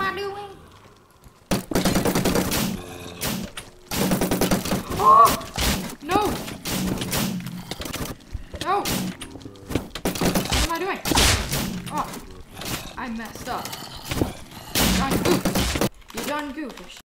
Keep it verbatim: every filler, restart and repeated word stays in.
I doing? Oh! No! No! What am I doing? Oh! I messed up. You done goofed. You done goofed.